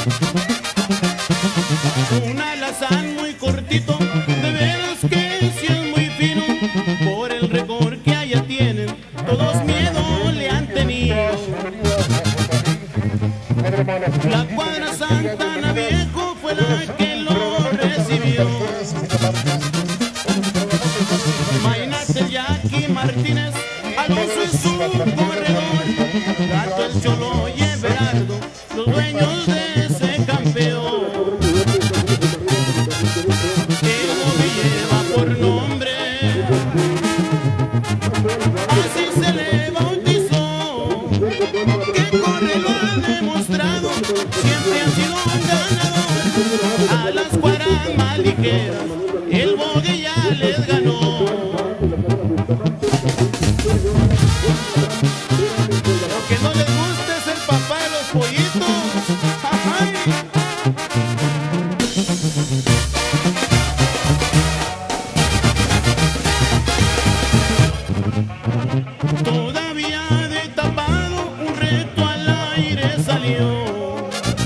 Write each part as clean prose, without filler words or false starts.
Un alazán muy cortito, de veras que sí es muy fino. Por el récord que allá tienen, todos miedo le han tenido. La cuadra Santana Viejo fue la que lo recibió. Imagínate el Jackie Martínez, Alonso es su corredor, Gato el Cholo y Everardo, los dueños de ese campeón. El Bobby lleva por nombre, así se le bautizó, que corre lo ha demostrado, siempre ha sido un ganador. A las cuadras más ligeras, el Bobby ya les ganó. Que no les guste ser papá de los pollitos. ¡Ay! Todavía de tapado un reto al aire salió.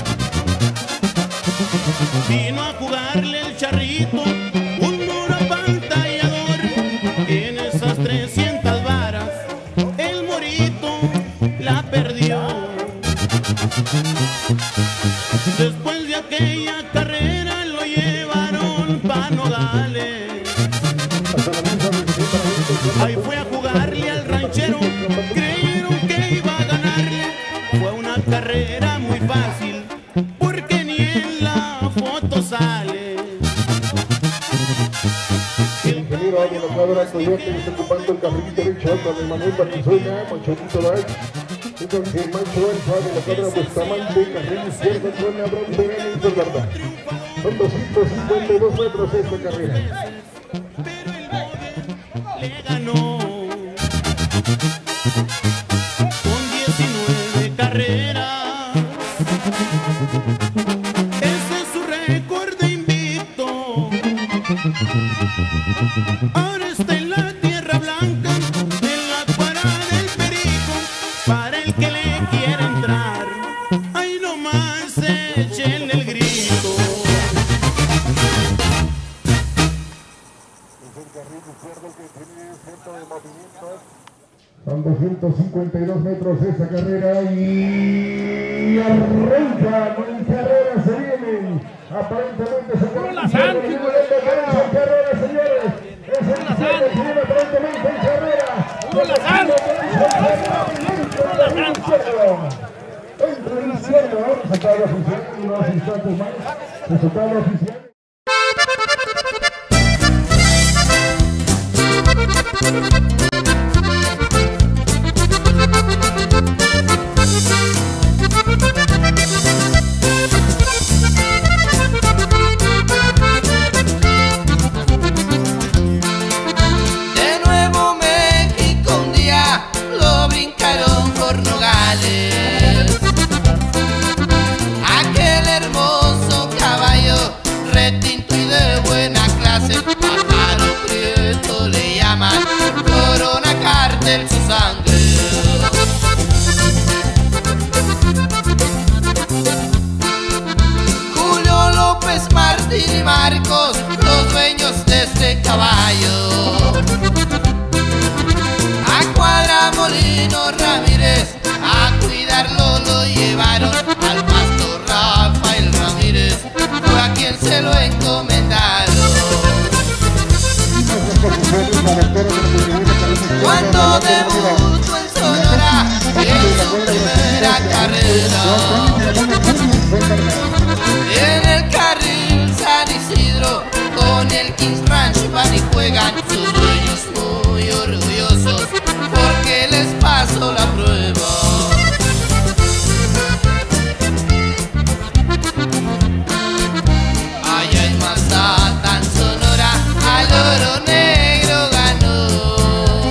Vino a jugarle el charrito un duro apantallador. En esas 300 varas el morito la perdió. Después de aquella carrera lo llevaron pa' Nogales. Ahí fue a jugarle al ranchero, creyeron que iba a ganarle. Fue una carrera muy fácil, porque ni en la foto sale. Ingeniero de la cuadra Coyote está ocupando el carril derecho con Manuel Bartizuela, Machorito Light. Entonces el Macho Alfa de la cuadra Bustamante, carril izquierdo con Abraham Perán y Verdad. Son 252 metros esta carrera. Pero el Bobby le ganó con 19 carreras. Ese es su récord de invicto. Ahora está en la tierra blanca, en la cuadra del Perico. Para el que le quiera entrar, ahí nomás échenle el grito. Son 252 metros esta carrera y arranca en carrera, se vienen. Aparentemente se ¡Puro Lazán, hijo de su madre! en carrera, señores. Es el Lazán! que viene aparentemente en carrera. ¡Puro Lazán! ¡Puro Lazán! Entre el izquierdo, resultado oficial, unos instantes más. Resultado oficial. Martín y Marcos, los dueños de este caballo. A Cuadra Molino Ramírez, a cuidarlo lo llevaron. Al pastor Rafael Ramírez, fue a quien se lo encomendaron. Cuando debutó en Sonora, en su primera carrera, en el carril San Isidro, con el Kings Ranch van y juegan, sus dueños muy orgullosos, porque les pasó la prueba. Allá en Mazatlán, Sonora, al Oro Negro ganó,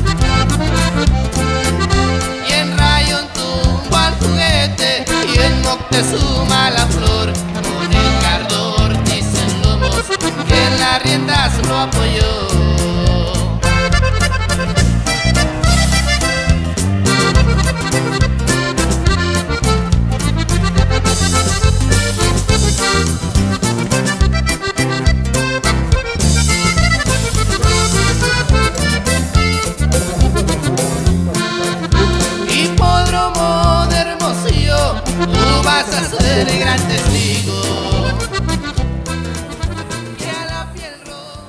y en Rayón tumbó al Juguete, y en Moctezuma la Flor, con Ricardo Ortiz en lomos, que en las riendas lo apoyó. el gran testigo que a la piel roja.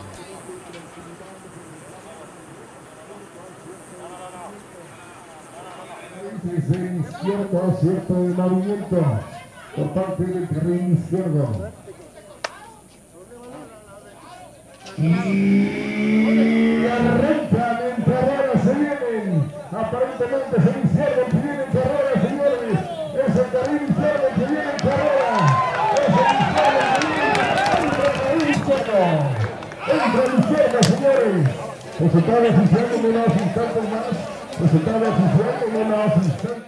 Cierto el movimiento por parte del carril izquierdo. Y arrancan en carrera, se vienen. Aparentemente se izquierdo que viene en carrera, señores. Es el carril izquierdo que viene en carrera. Es el izquierdo que viene en carrera. Entra el izquierdo, señores. Resultado oficial en unos instantes más. Resultado oficial en unos instantes.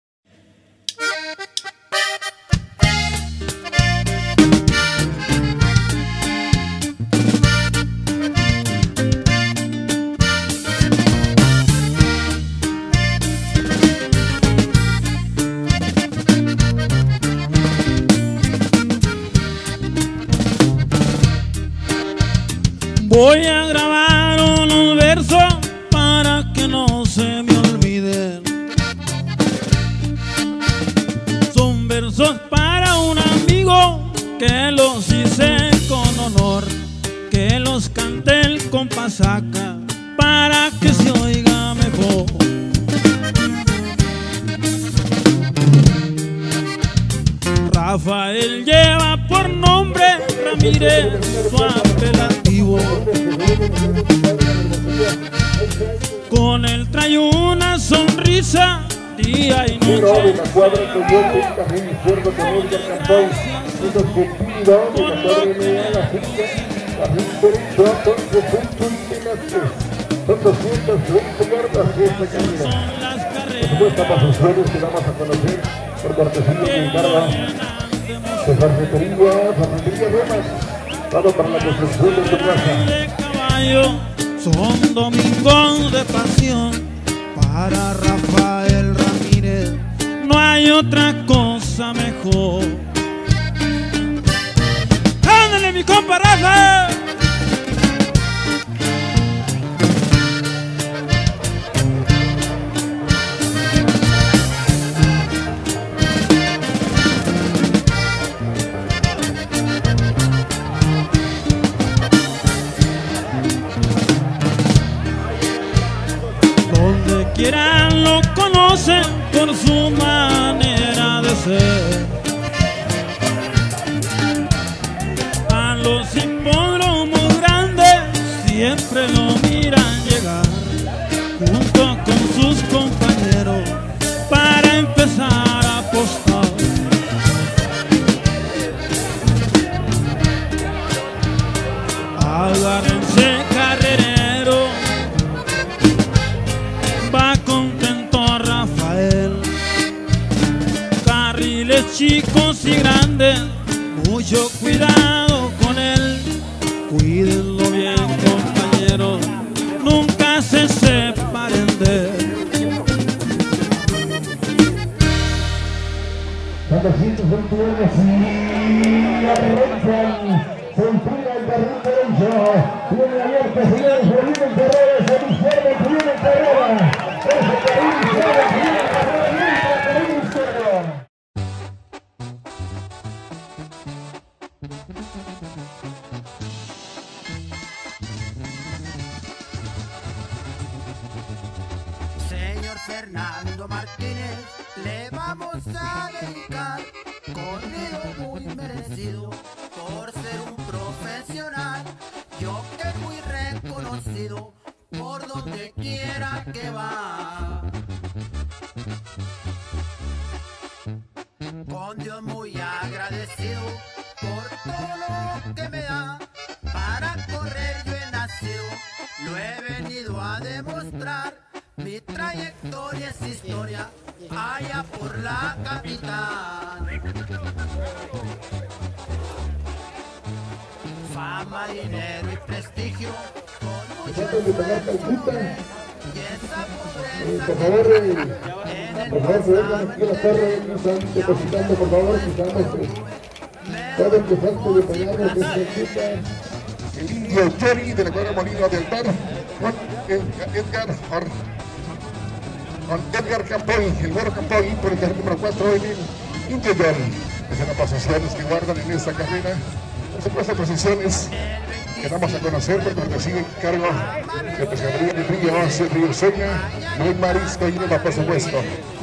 Voy a grabar unos versos para que no se me olviden. Son versos para un amigo que los hice con honor, que los canté el compasaca para que se oiga mejor. Rafael lleva por nombre Ramírez su apelativo. Con él trae una sonrisa día y noche. De la cuadra Coyote, carril izquierdo con Edgar Campoy. Esos Cupido, de la torre media, la finca, carril derecho, 11 puntos y Velázquez. Son 220 yardas de esta carrera. Por supuesto, las opciones que vamos a conocer por cortesía de Ricardo de Ferretería Remas. Vamos para la construcción de tu casa. Son domingos de pasión para Rafael Ramírez, no hay otra cosa mejor. ¡Ándale, mi compa Rafa! Quieran lo conocen por su manera de ser. A los hipódromos grandes siempre lo miran llegar, junto con sus compañeros para empezar a apostar. Agárrense, carrerero, va contento Rafael. Carriles chicos y grandes, mucho cuidado con él. Cuídenlo bien, compañeros, nunca se separen de él. Cuando sientes el tuerno, sí, arrancan. Se enfila el carril derecho. Tiene abierta, señores, se viene en carrera. Es el izquierdo que viene en carrera. Es el carril izquierdo que viene en carrera. Y entra el carril izquierdo. Señor Fernando Martínez, le vamos a dedicar corrido muy merecido por ser un profesional, jockey muy reconocido por donde quiera que va. Con Dios muy agradecido por todo lo que me da, para correr yo he nacido, lo he venido a demostrar. Mi trayectoria es historia, allá por la capital. Fama, dinero y prestigio, con mucho esfuerzo logré, y esa pobreza Por favor, se vengan aquí a la torre, que están depositando, por favor, que estamos todo el que falte de pagarnos de esta quita. El indio Chori de la cuadra Molino del Tar, con Edgar Campoy, el güero Campoy, por el carril número 4 en el interior. Esas las posiciones que guardan en esta carrera. Por supuesto, posiciones que vamos a conocer porque me sigue en cargo de Pescadería del Río, hacia Río Seña, muy marisco y lleva, por supuesto.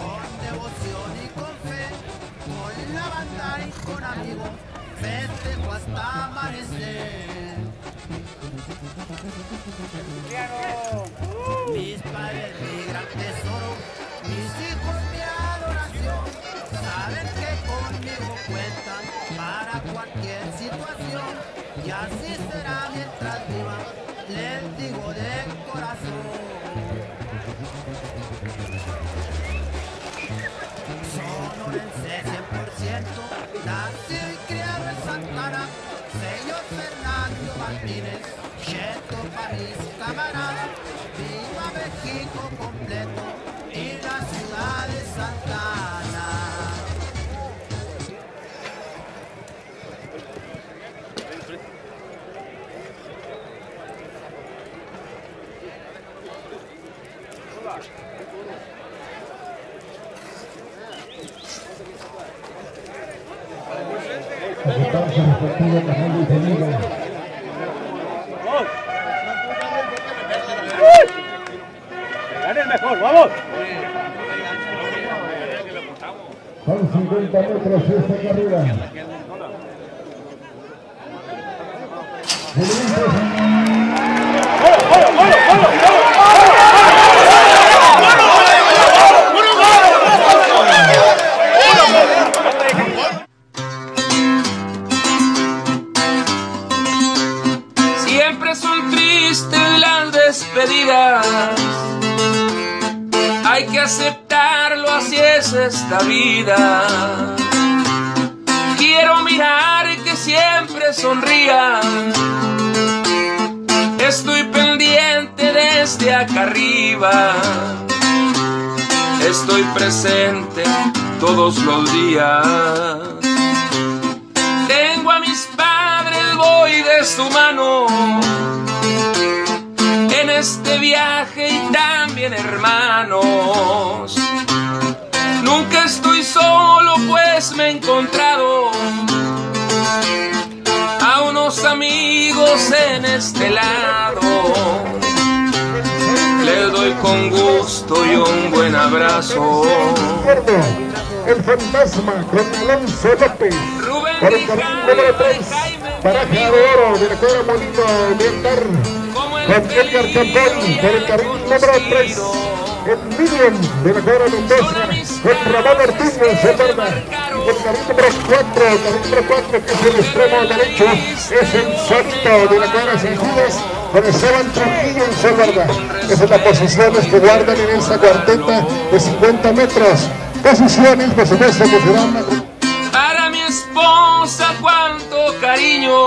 Mis padres, mi gran tesoro, mis hijos, mi adoración, saben que conmigo cuentan para cualquier situación, y así será mientras viva, les digo de corazón. Sonorense 100%, nacido y criado en Santana, sello Fernando Martínez, Cheto para mis camaradas, viva México completo y la ciudad de Santana. ¡Gane el mejor! ¡Vamos! Son 50 metros esta carrera. Siempre son tristes las despedidas, hay que aceptarlo, así es esta vida. Quiero mirar que siempre sonrían, estoy pendiente desde acá arriba, estoy presente todos los días. Tengo a mis padres, voy de su mano en este viaje y también hermanos. Nunca estoy solo, pues me he encontrado a unos amigos en este lado. Les doy con gusto y un buen abrazo. El fantasma con Alonso López, por el carril número 3, Baraja de Oro de la cuadra Molino de Andar, con Edgar Campón, por el carril número 3, el Miriam de la cuadra Mendoza, con Ramón Ortiz en Sotarda, y el carril número 4, que es el extremo derecho, es el Soto de la cuadra San Judas, con Esteban Trujillo en Sotarda. Esas son las posiciones que guardan en esta cuarteta de 50 metros. Posiciones, por supuesto, que serán para mi esposa cuánto cariño,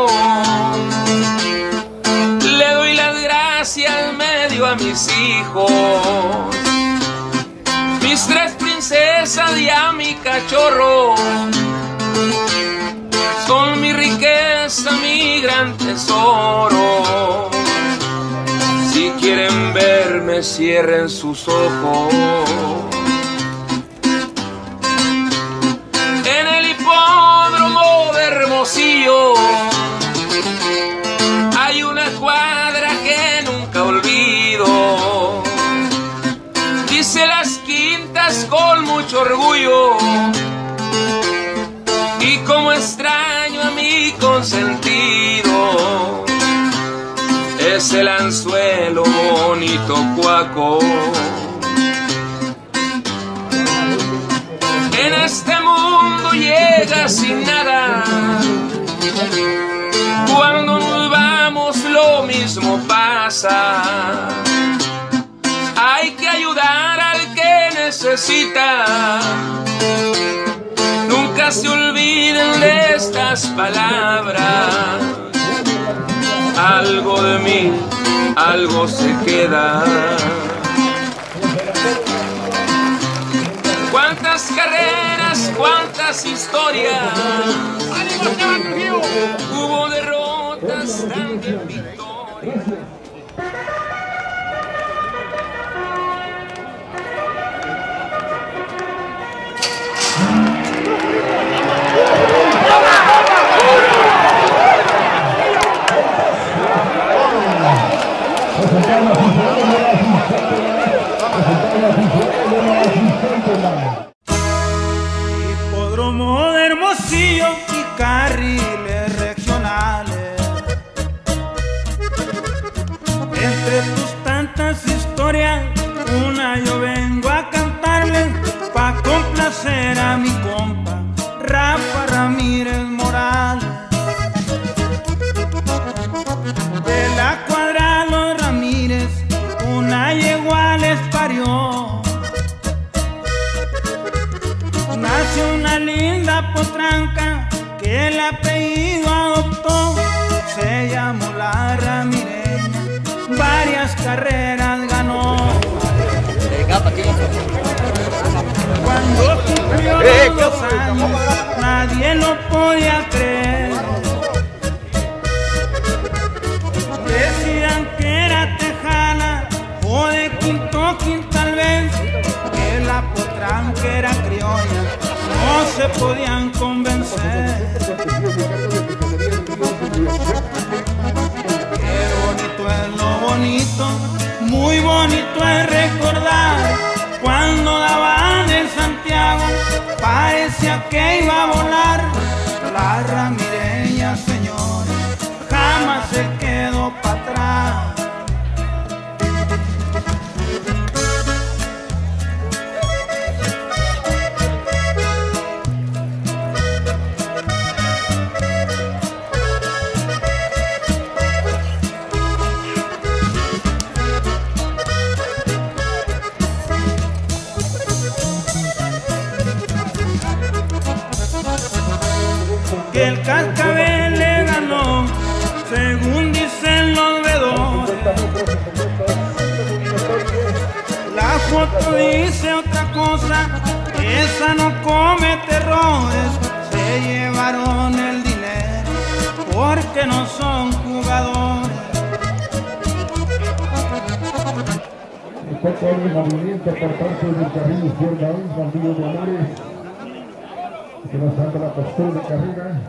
le doy las gracias medio a mis hijos, mis 3 princesas y a mi cachorro, son mi riqueza, mi gran tesoro. Si quieren verme, cierren sus ojos. Hay una cuadra que nunca olvido, dice Las Quintas con mucho orgullo, y como extraño a mi consentido, es el anzuelo bonito Cuaco. En este mundo llega sin nada, cuando nos vamos lo mismo pasa. Hay que ayudar al que necesita, nunca se olviden de estas palabras. Algo de mí, algo se queda. Cuántas carreras, cuántas historias, hubo derrotas, también victorias. como de Hermosillo y carriles regionales. Entre tus tantas historias, una yo vengo a cantarles pa' complacer a mi compa Rafa Ramírez Morales. De la cuadra Los Ramírez, una yegua les parió. Nació una linda potranca que el apellido adoptó. Se llamó la Ramireña, varias carreras ganó. Cuando cumplió los 2 años, nadie lo podía creer. Decían que era tejana o de Quintoquín tal vez, que la potranca era criolla, no se podían convencer. Qué bonito es lo bonito, muy bonito es recordar cuando daban en Santiago, parecía que iba a volar. La Ramireña, señores, jamás se quedó para atrás. Que el cascabel le ganó, según dicen los veedores. La foto dice otra cosa, esa no comete errores. Se llevaron el dinero porque no son jugadores. El poco de movimiento por parte del carril izquierda, un bandido de amores que nos anda la postura de carrera.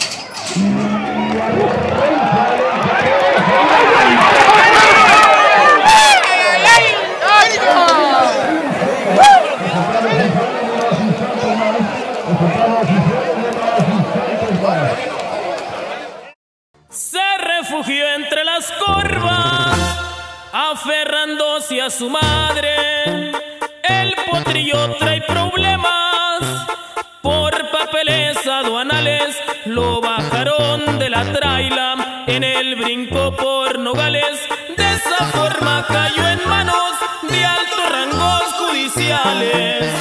Se refugió entre las corvas, aferrándose a su madre. El potrillo trae problemas, por papeles aduanales lo bajaron de la traila, en el brinco por Nogales. De esa forma cayó en manos de altos rangos judiciales.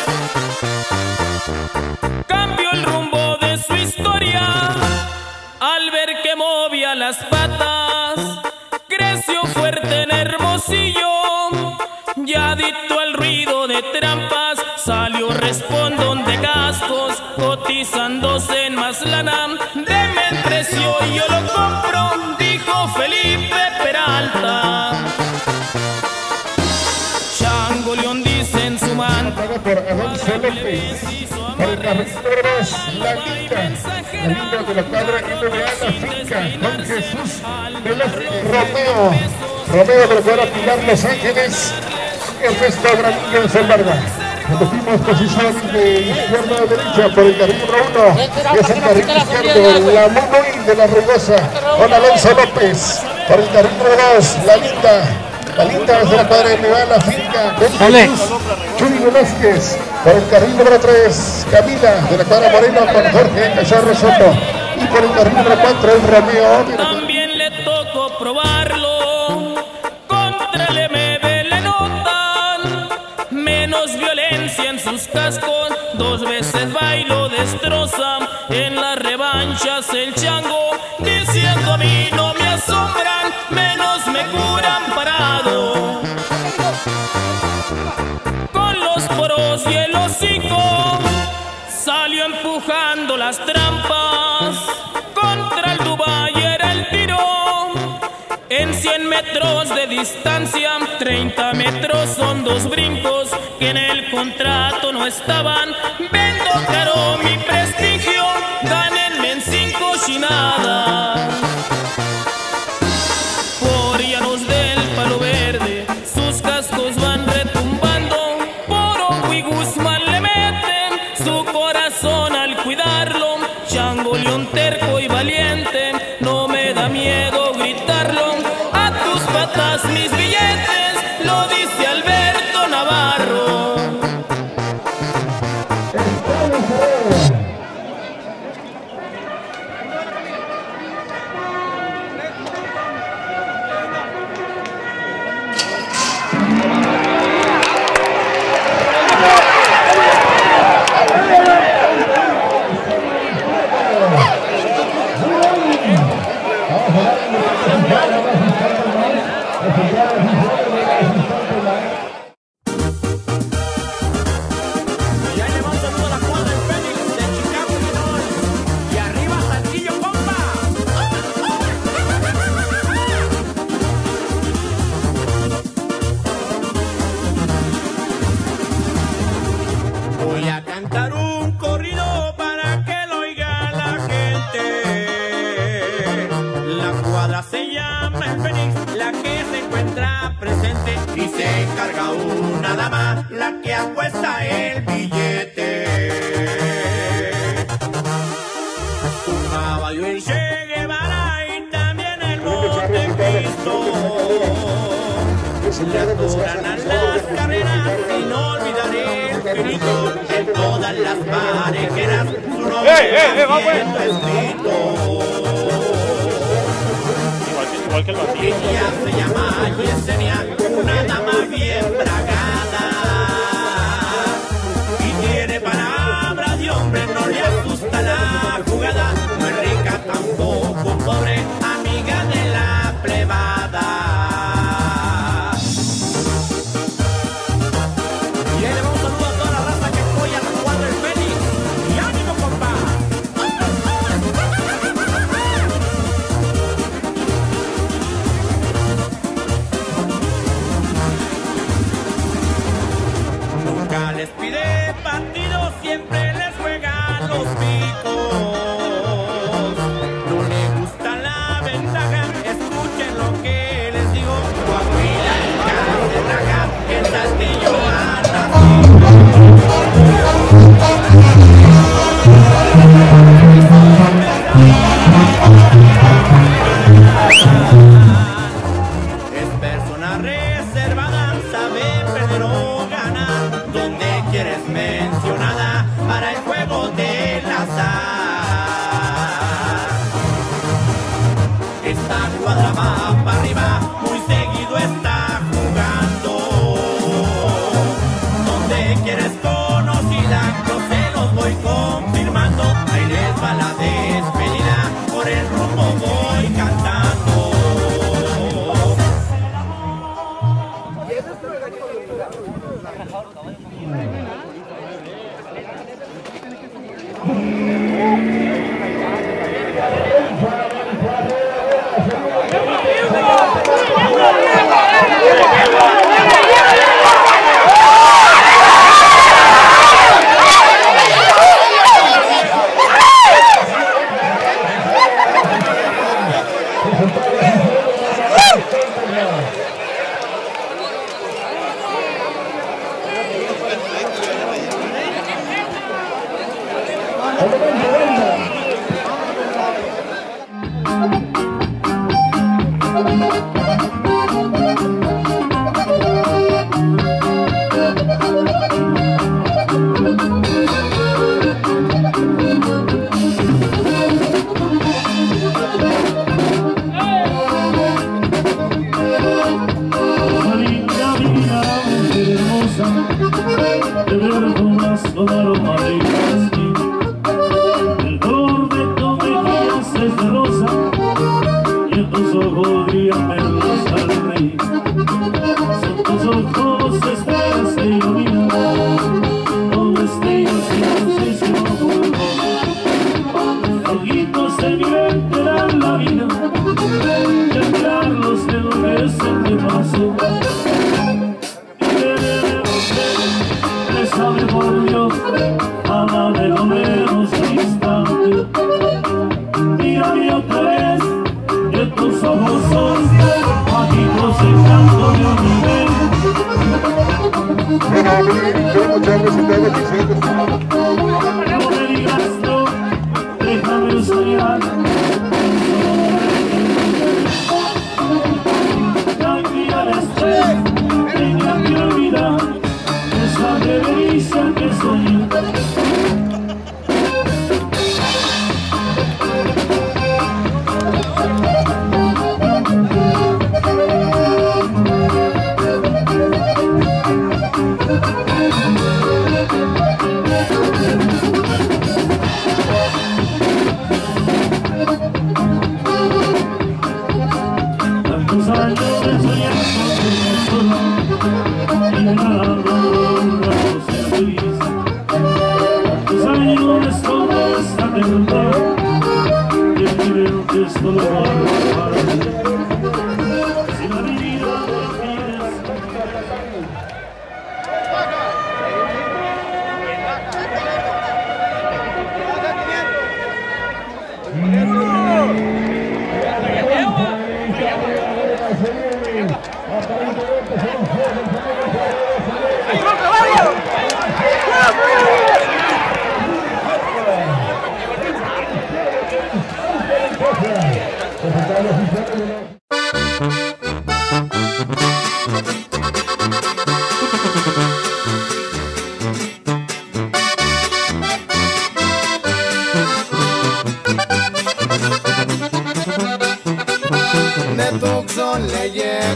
Cambió el rumbo de su historia al ver que movía las patas. Creció fuerte en Hermosillo, ya adicto al ruido de trampas. Salió respondón de gastos, cotizándose en más lana. Deme el precio y yo lo compro, dijo Felipe Peralta. Chango León dice en su manta, por Alonso López, para el carreteros, la linda de la cuadra NBA, la finca, con Jesús Romeo de la cuadra Pilar Los Ángeles, Ernesto Granillo de Vargas. Repetimos posición de izquierda a derecha por el carril número 1, que es el carril izquierdo, la Monoy de la Rugosa, con Alonso López. Por el carril número 2, la linda de la cuadra NBA, la finca, con Jesús Chuy Velázquez. Por el carril número 3, Camila de la cuadra Moreno con Jorge Cacharro Soto. Y por el carril número 4, el Romeo. También le tocó probarlo, contra el MB le notan menos violencia en sus cascos. 2 veces va y lo destroza, en las revanchas el chango, diciendo a mí no me asombran, menos me curan parado. Con los poros y el hocico salió empujando las trampas, contra el Dubái era el tiro. En 100 metros de distancia, 30 metros son 2 brincos que en el contrato no estaban. Vendo caro mi prestigio, gánenme en 5 chinadas. Por llanos del Palo Verde, sus cascos van retumbando. Por Ojo y Guzmán le meten su corazón al cuidado. del Fénix, la que se encuentra presente. Y se encarga una dama, la que apuesta el billete. Un caballo el Che Guevara y también el Montecristo. Le atoran a las carreras y no olvidar el grito. En todas las parejeras su nombre haciendo escrito. Igual que el bandido. Ella se llama Yesenia, una dama bien bragada. Y tiene palabra de hombre, no le asusta la jugada. No es rica, tampoco pobre, amiga de la plebada. Y ahí le va un saludo a toda la raza que apoya la cuadra del Fénix. ¡Y ánimo, compa! Nunca les pide partido, siempre les juega los picos. No le gusta la ventaja, escuchen lo que les digo. Coahuila nunca se raja, en Saltillo anda es persona reservada, sabe perder o ganar, donde quieres mencionada para el juego del azar. Esta cuadra va para arriba, muy seguido está jugando. Donde quieres conocida, yo se los voy confirmando. Ahí les va la despedida, por el rumbo voy cantando.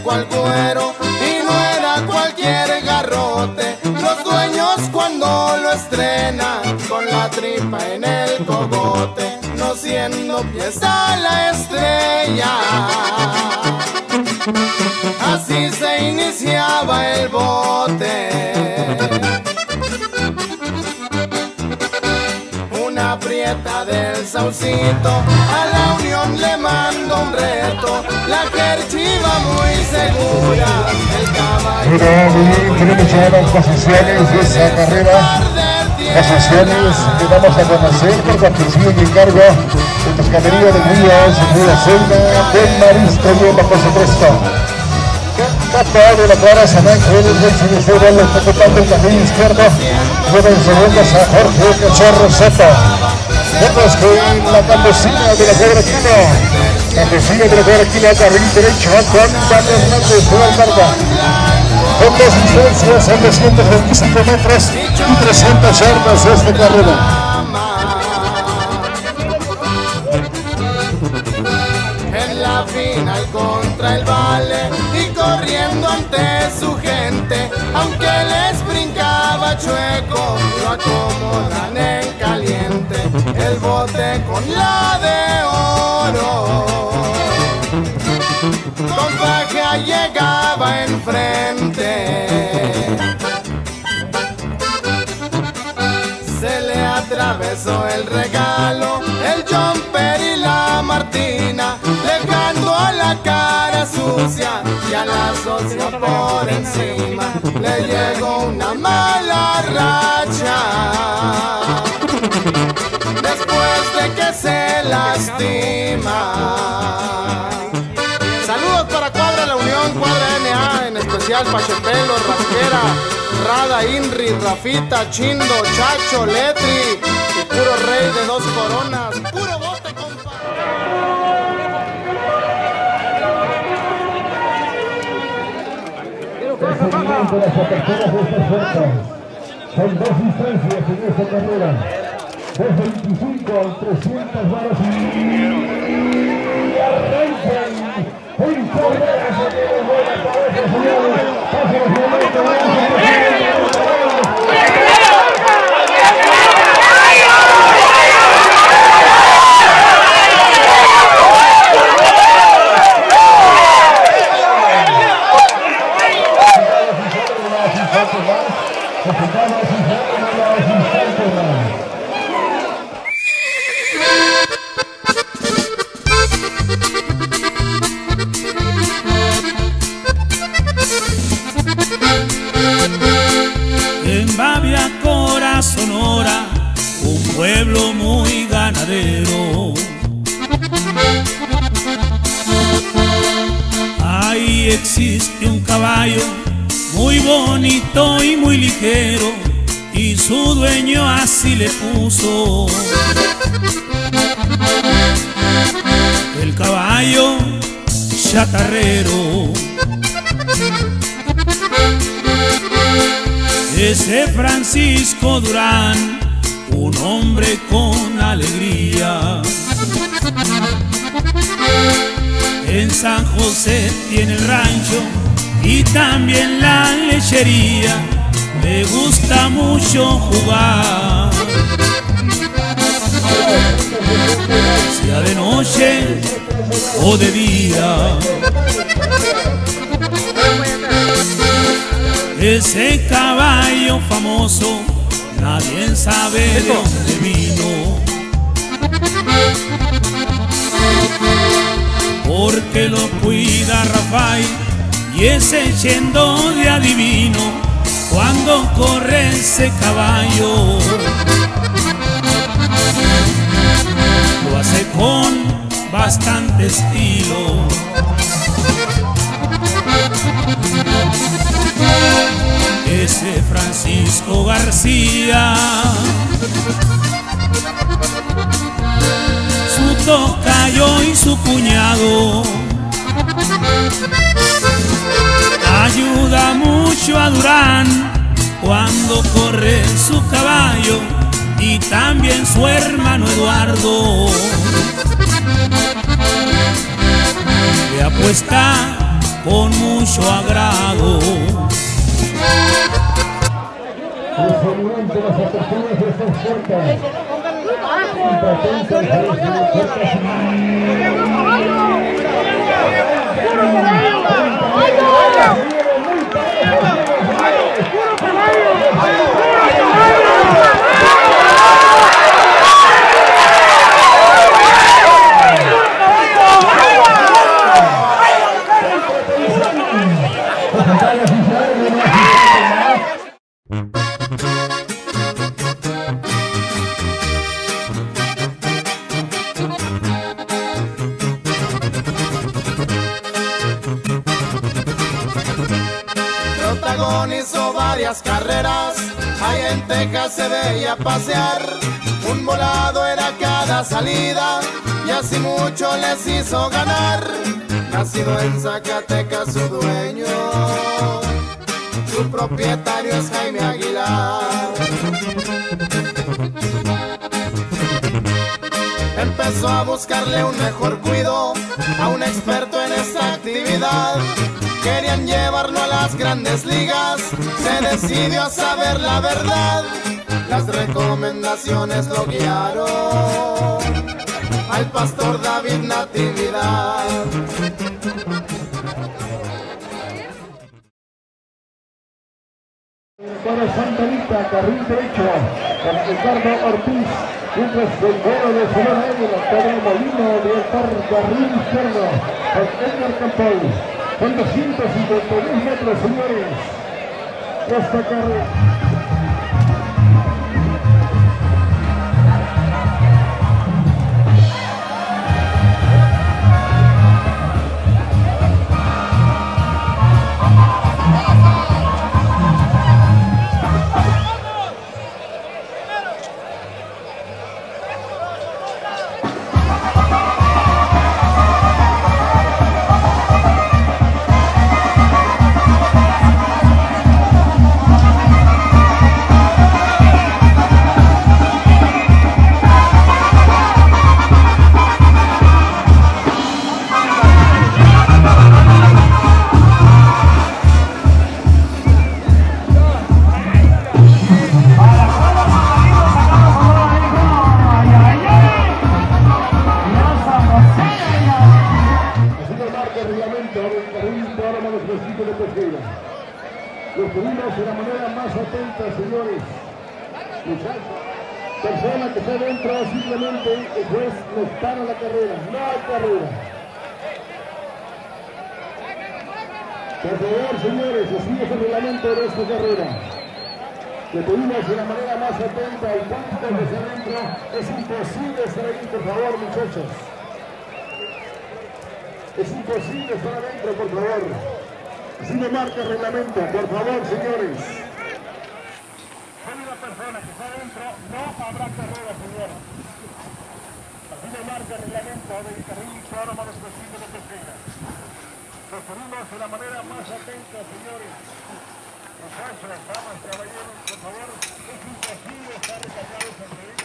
llegó al cuero y no era cualquier garrote. Los dueños cuando lo estrenan con la tripa en el cogote, no siendo pieza la estrella. Así se iniciaba el bote. Una prieta del Saucito a la Unión le mando un reto. La Kerchiva muy segura, el caballo. Queremos ya las posiciones de esa carrera. Posiciones que vamos a conocer por cortesía y encargo de Pescadería de Guías, Río Selva, del Marisco, por supuesto. Capa de la Clara San Ángel, el Sinistero, le está tocando el carril izquierdo. Llevan segundos a Jorge Cachorro Soto. Vemos que la campesina de la Cuadra Quino. Campesina de la Cuadra Quino, carril derecho, Juan Daniel Hernández, de Albarca. Con dos distancias en 225 metros y 300 yardas esta carrera. En la final contra el Vale y corriendo ante su gente, aunque les brincaba chueco, lo acomodan en caliente. El bote con la de oro, con faja llegaba enfrente. Se le atravesó el regalo, el jumper y la Martina, dejando a la cara sucia y a la socia por encima. Le llegó una mala racha después de que se lastima. Saludos para Cuadra La Unión, Cuadra NA, en especial Pachepelo, Rasquera, Rada, Inri, Rafita, Chindo, Chacho, Letri y puro rey de dos coronas. Puro bote, compa. De las aperturas de esta suerte. Son dos distancias en esta carrera. 225 al 300 varas y arrancan en carrera. Se tiene buena cabeza, señores. Pasa los momentos. En Baviacora, Sonora, un pueblo muy ganadero. Ahí existe un caballo muy bonito y muy ligero, y su dueño así le puso. El caballo chatarrero. Ese Francisco Durán, un hombre con alegría. En San José tiene el rancho y también la lechería. Me gusta mucho jugar, sea de noche o de día. Ese caballo famoso, nadie sabe de dónde vino, porque lo cuida Rafael y ese yendo de adivino cuando corre ese caballo. Lo hace con bastante estilo. Ese Francisco García, su tocayo y su cuñado, ayuda mucho a Durán cuando corre su caballo, y también su hermano Eduardo, le apuesta con mucho agrado. Las aperturas de estas puertas. Protagonizó varias carreras, allá en Texas se veía pasear. Un volado era cada salida y así mucho les hizo ganar. Nacido en Zacatecas su dueño, su propietario es Jaime Aguilar. Empezó a buscarle un mejor cuido a un experto en esa actividad. Querían llevarlo a las grandes ligas, se decidió a saber la verdad. Las recomendaciones lo guiaron al pastor David Natividad. Para Santa Anita, carril derecho, con Ricardo Ortiz, mientras el vuelo de Sonora Águila, Pedro Molino de carril izquierdo, con Edgar Campos. Con 252 metros, señores, esta carrera. Los pedimos de la manera más atenta, señores. Persona que está dentro, simplemente el juez nos para la carrera, no hay carrera. Por favor, señores, así es el reglamento de esta carrera. Le pedimos de la manera más atenta al público que está dentro. Es imposible estar ahí, por favor, muchachos. Es imposible estar adentro, por favor. Así lo marca el reglamento, por favor, señores. Soy una persona que está adentro, no habrá carrera, señora. Así lo marca el reglamento del carril programa de Presidente de Pesquera. Nos ponemos de la manera más atenta, señores. Muchachos, damas, caballeros, por favor, es imposible estar recargados ante ellos.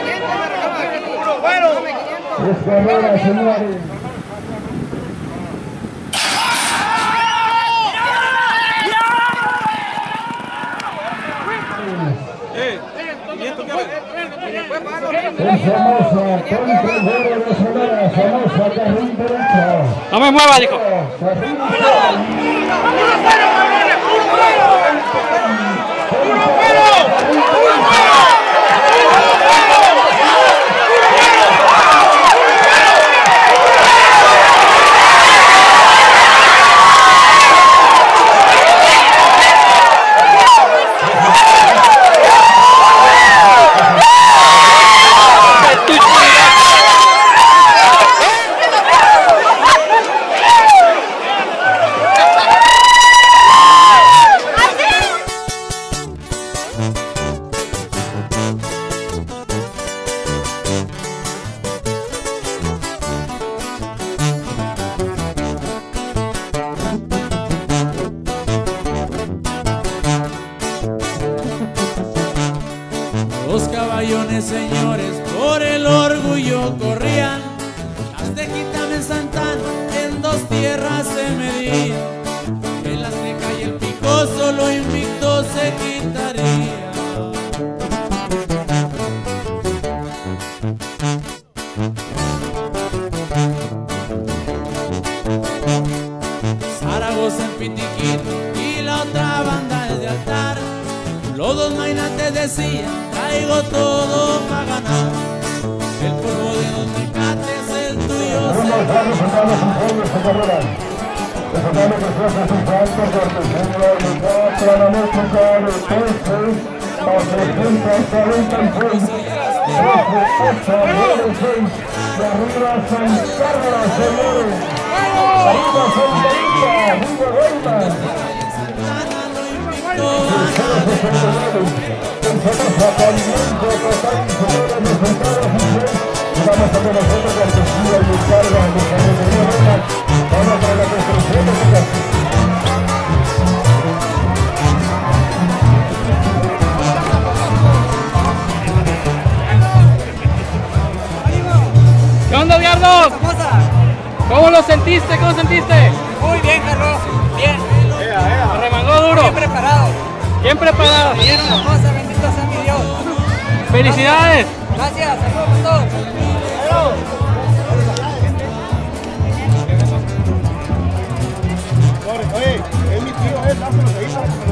Es carrera, señores. No me mueva, dijo. Los caballones, señores, por el orgullo corrían. Las de Quítame en Santana en dos tierras se medían. El Azteca y el Pico solo invicto se quitaría. Zaragoza en Pitiquito y la otra banda es de Altar. Los dos mainates decían, traigo todo para ganar. El polvo de los mecates, el tuyo ¿Qué onda, Diardo? ¿Cómo lo sentiste? ¿Cómo sentiste? Muy bien, Carlos. Bien. Remangó duro. Bien preparado. Bien preparado. Bien una cosa, bendito sea mi Dios. Felicidades. Gracias, saludos a todos. Oye, es mi tío, dáselo ahí para que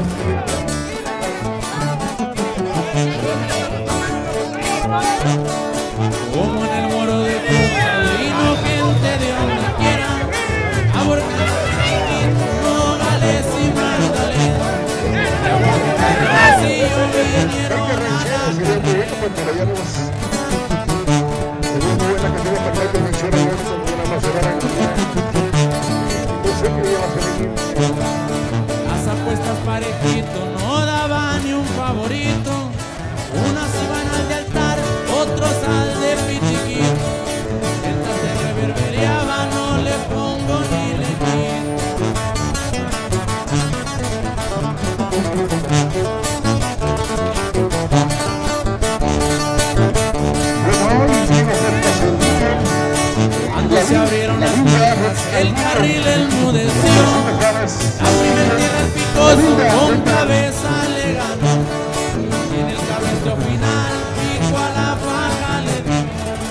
como en el moro de tu padrino, gente de donde quiera, aborcando Nogales y Magdalena. Así yo vinieron las apuestas parejito, no daba ni un favorito. Unas iban al de Altar, otros al de Pitiquito. Mientras se reverberiaba, no le pongo ni le quito. Cuando se abrieron las puertas, el carril enmudeció. La primer tierra el Picoso con cabeza le ganó. Y en el cabestro final Pico a la faja le dio.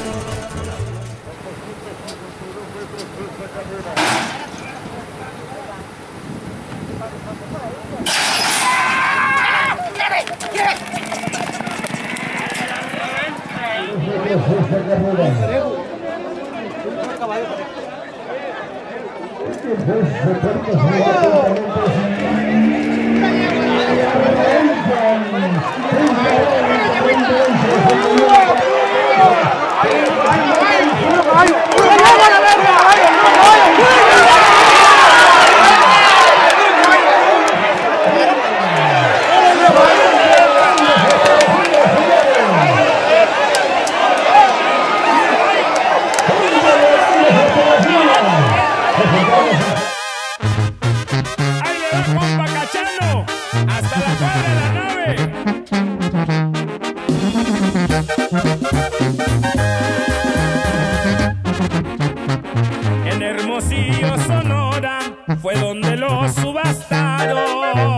En Hermosillo, Sonora, fue donde lo subastaron.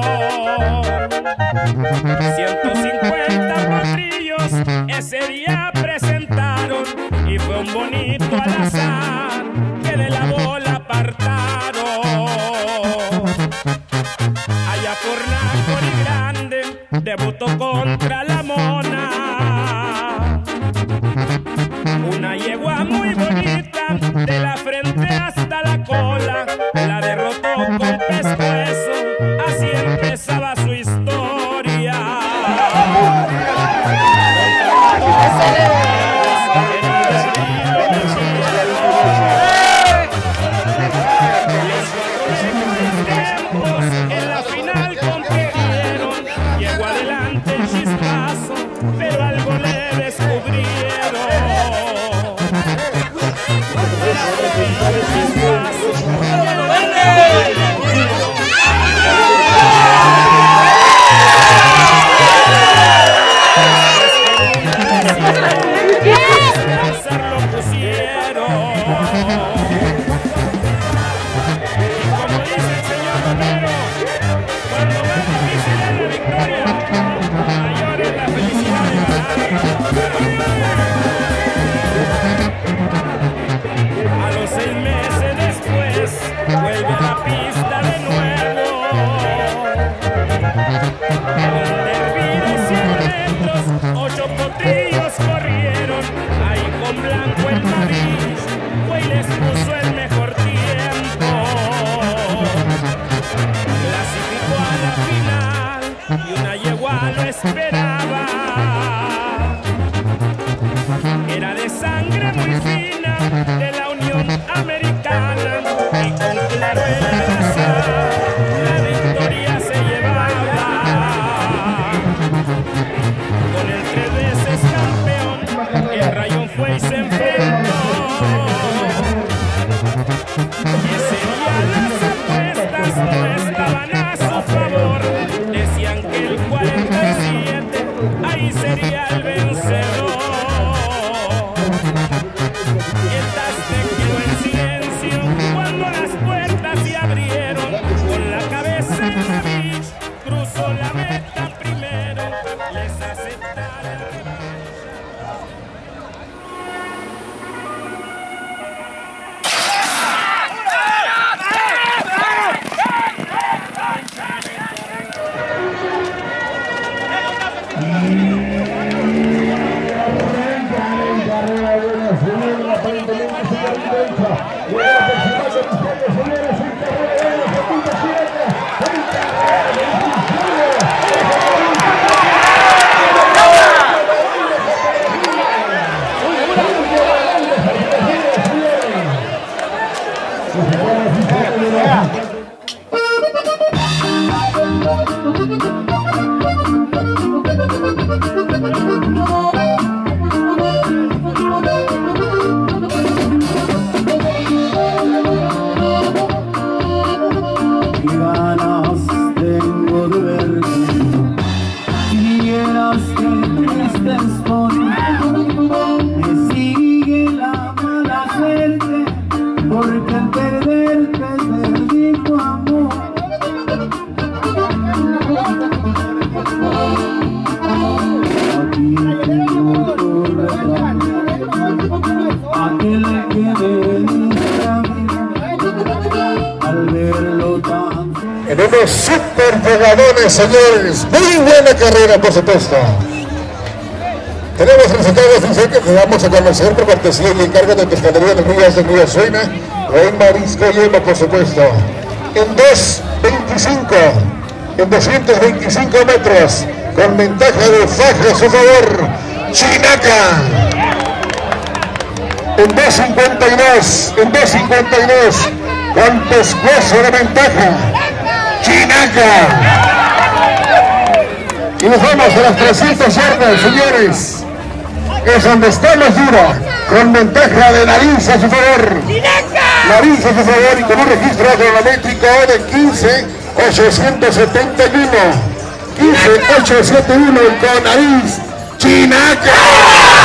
150 potrillos ese día azar que de la bola apartaron. Allá por Nácora Grande debutó contra la Mona. Una yegua muy bonita, de la frente hasta la cola, la derrotó con pescuezo, así empezaba su historia. En la final compitieron, llegó adelante el Chispazo, pero algo le descubrieron. Lo pusieron. Como dice el señor Romero, cuando más difícil es la victoria, mayor es la felicidad de ganar. A los 6 meses después vuelve a la pista de nuevo. En el derbi de 100 metros, 8 potrillos corrieron. Ahí con Blanco el París fue y les puso el mejor tiempo. Clasificó a la final y una yegua lo esperaba. Era de sangre muy fina, de la Unión Americana, y con claro el azar la victoria se llevaba. Con el 3 veces campeón, el Rayón fue y se enfrentó. Ese día las apuestas no estaban a su favor, decían que el 47 ahí sería el vencedor. El Taztec quedó en silencio cuando las puertas se abrieron. Con la cabeza en la beach, cruzó la meta primero, les aceptaron. En unos super jugadores, señores. Muy buena carrera, por supuesto. Tenemos resultados que te damos a conocer por cortesía y encargo de Pescadería de Rías de Río Suena, Rey Marisco Yema, por supuesto. En 2.25, en 225 metros, con ventaja de faja a su favor, Chinaca. En 2.52, con pescuezo de ventaja, Chinaca. Y nos vamos a las 300 yardas, señores. Es donde está la dura, con ventaja de Nariz a su favor. Nariz a su favor y con un registro cronométrico de 15.871. 15.871 con Nariz, Chinaca.